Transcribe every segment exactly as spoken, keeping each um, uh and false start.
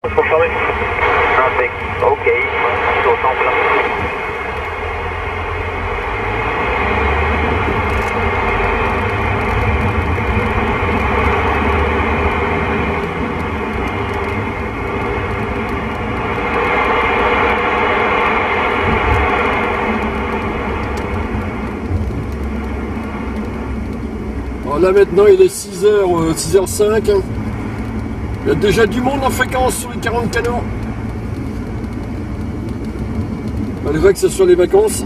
Confirmé. Impec. Ok. Je suis au temple. Alors là maintenant il est six heures, six heures cinq. Il y a déjà du monde en fréquence sur les quarante canaux. Malgré que ce soit les vacances.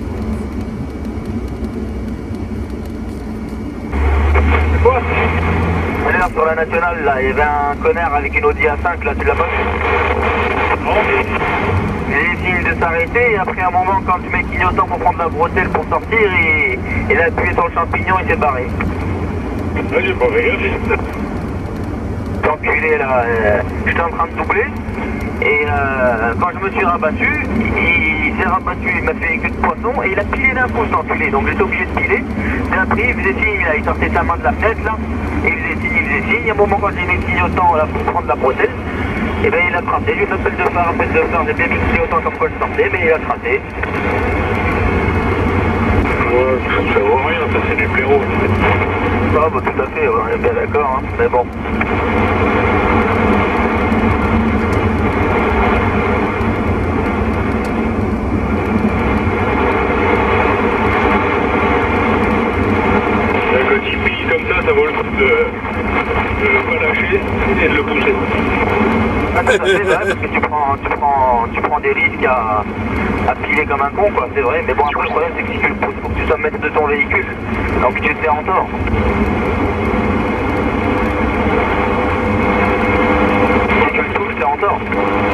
Quoi? Là, sur la nationale, là, il y avait un connard avec une Audi A cinq, là, tu l'as pas vu? Non. Il a des signes de s'arrêter, et après un moment, quand tu mets le clignotant pour prendre la bretelle pour sortir, il, il a appuyé sur le champignon, il s'est barré. Ah, j'ai pas regardé. Enculé là, euh, j'étais en train de doubler et euh, quand je me suis rabattu, il, il s'est rabattu, il m'a fait queue de poisson et il a pilé d'un coup cet enculé, donc j'étais obligé de piler. D'un prix, il faisait signe, là, il sortait sa main de la fenêtre là, et il faisait signe, il faisait signe. À un moment quand j'ai mis le clignotant là pour prendre la bretelle, et bien il a tracé, j'ai une appel de phare, appel de phare, j'ai bien mis le clignotant comme quoi je sortais, mais il a tracé. Ouais, ça vaut rien, ça c'est du blaireau. Ah bah tout à fait, ouais, on est bien d'accord, hein, mais bon. Quand il pille comme ça, ça vaut le coup de ne pas lâcher et de le pousser. Ah, tout à fait, ouais, parce que tu prends, tu prends, tu prends des risques à, à piler comme un con, quoi, c'est vrai. Mais bon, après, le problème, c'est que si tu le pousses, faut que tu sois maître de ton véhicule. Donc, tu te fais en tort. Si tu le touches, t'es en tort.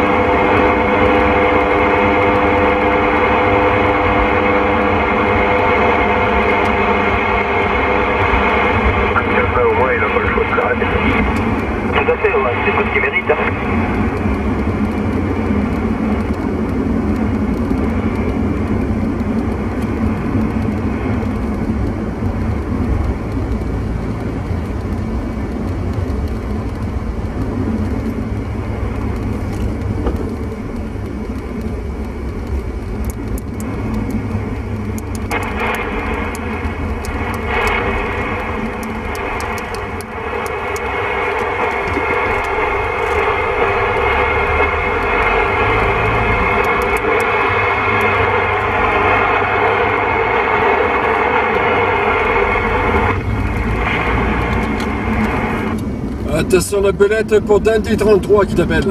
Au moins, il n'a pas le choix de s'arrêter. Tout à fait, ouais, c'est tout ce qu'il mérite. Hein. Attention la belette pour Dandy trente-trois qui t'appelle.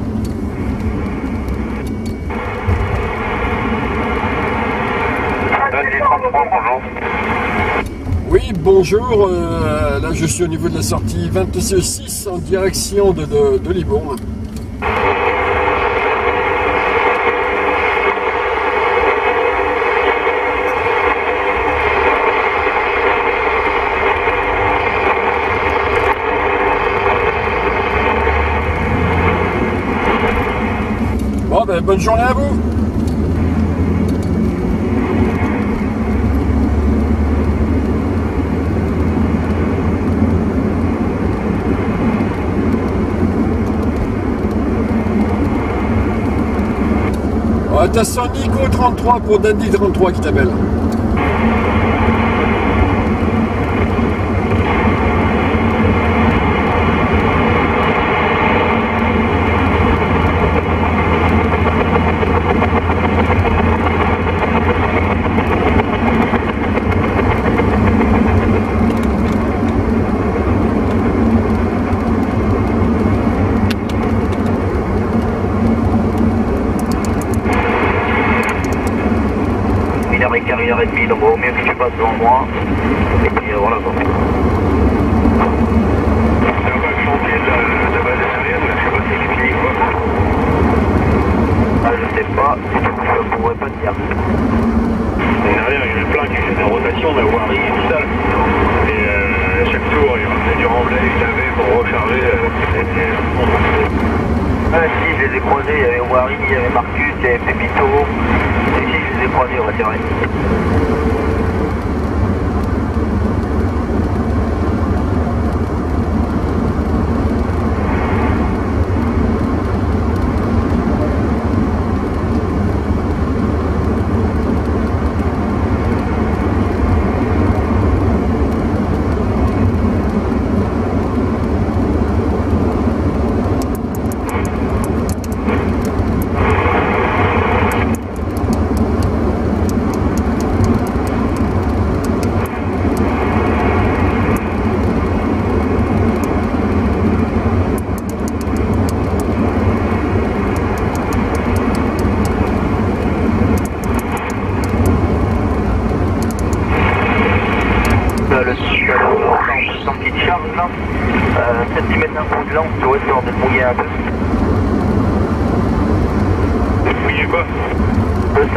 Dandy trente-trois, bonjour. Oui, bonjour. Euh, là, je suis au niveau de la sortie vingt-six en direction de, de, de Libourne. Bon, ben, bonne journée à vous. Attention Nico trente-trois pour Dandy trente-trois qui t'appelle. Une heure et demie, donc au mieux que tu passes devant moi. Et puis euh, voilà quoi. C'est un vague chantier de la, de la base aérienne, je sais pas si c'est fini quoi. Ah, je sais pas, je pourrais pas te dire. Derrière, il y a plein qui fait des rotations, la voirie et tout ça. Et euh, à chaque tour, il ramenait du remblai, il avait pour recharger. Euh, et, ah si, je les ai croisés, il y avait Wary, il y avait Marcus, il y avait Pépito. Si, si, je les ai croisés, on va dire.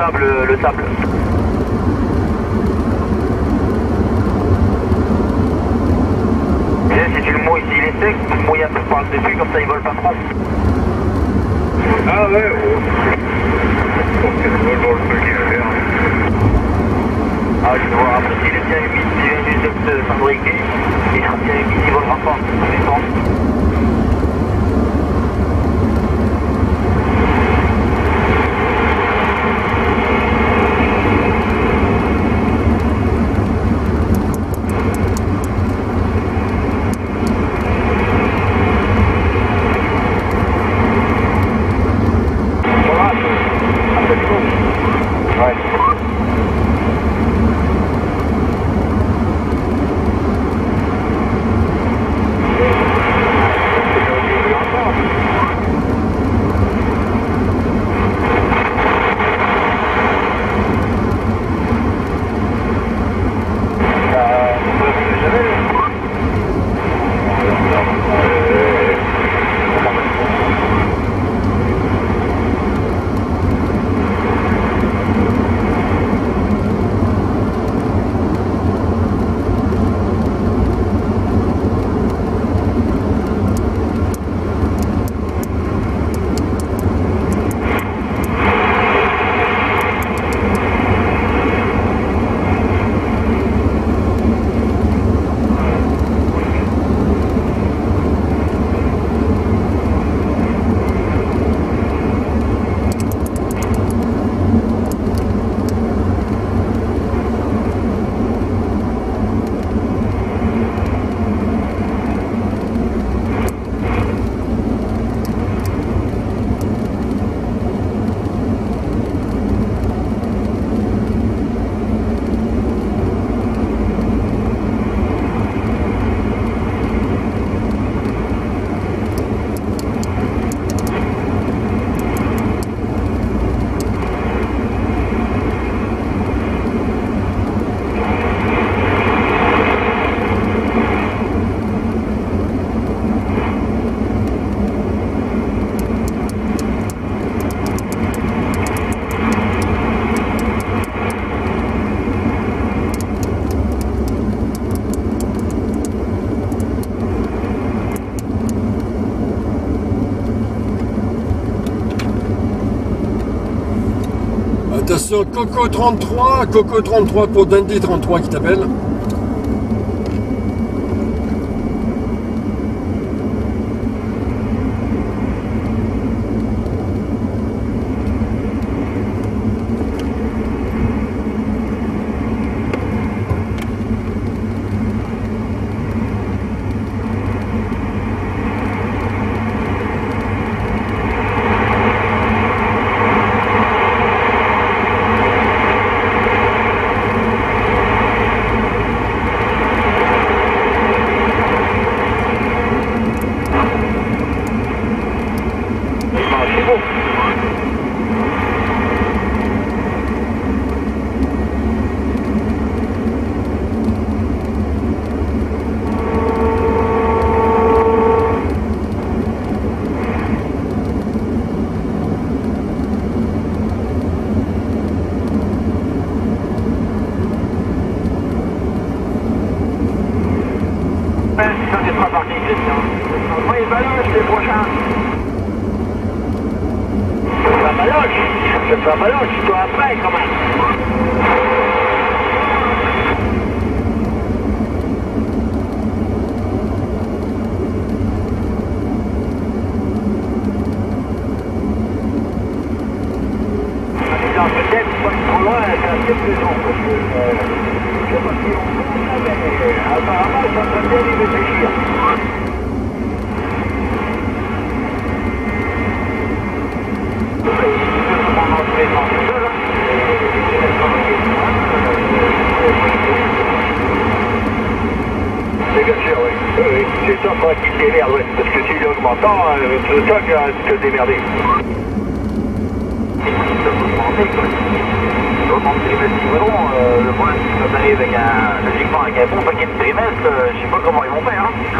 sable, le sable. Et si tu le mouilles, s'il est sec, tu le mouilles un peu par le dessus, comme ça il vole pas trop. Ah ouais, oh. Je pense que c'est dans le feu qu'il va faire. Ah, je vais voir après s'il est bien humide, s'il vient juste de se fabriquer, il sera bien humide, il volera pas. C'est bon. Attention, Coco trente-trois, Coco trente-trois pour Dandy trente-trois qui t'appelle. Parce que s'il est augmentant, c'est ça qui va te démerder. Le problème c'est que ça arrive avec un, logiquement avec un bon paquet de trimestres, je sais pas comment ils vont faire. Hein.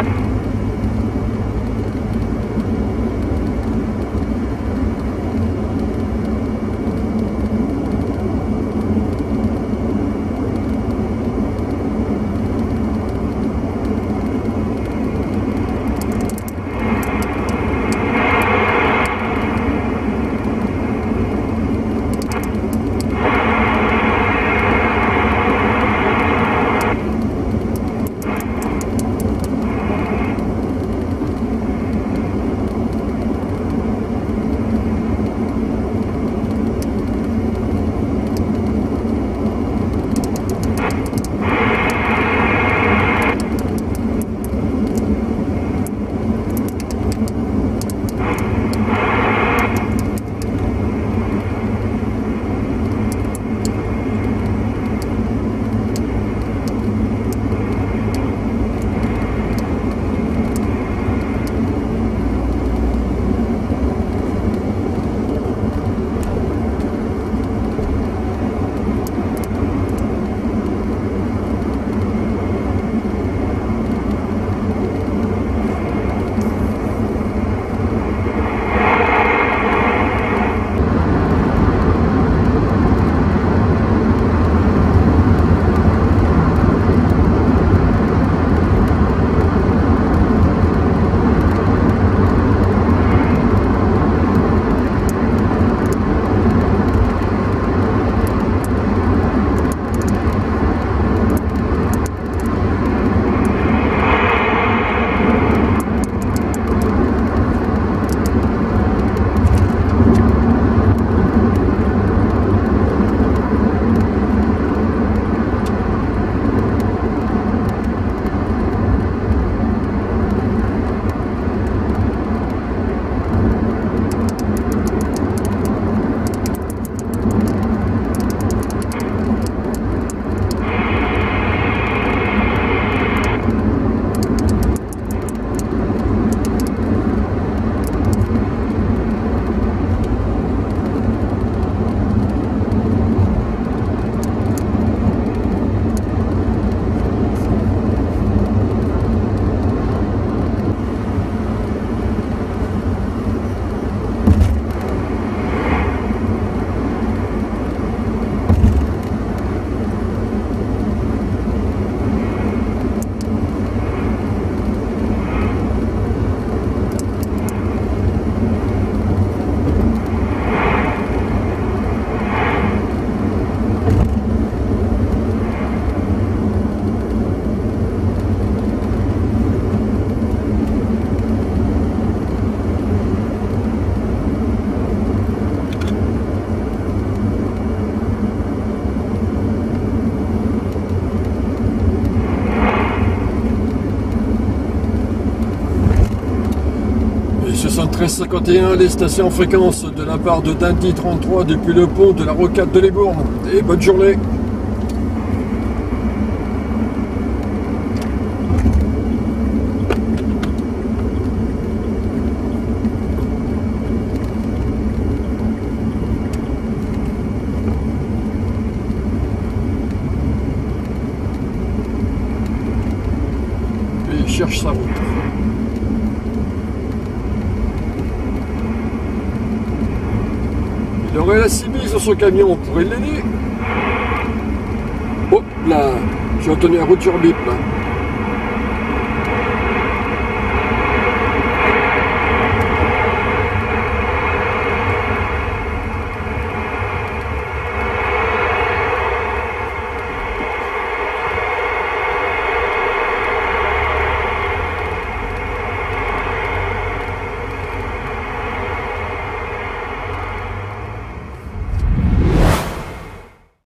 treize cinquante et un, les stations en fréquence de la part de Dundee trente-trois depuis le pont de la Rocade de Libourne. Et bonne journée. Il cherche sa route. Il aurait la Sibylle sur son camion, on pourrait l'aider. Hop là, j'ai entendu un route sur bip là.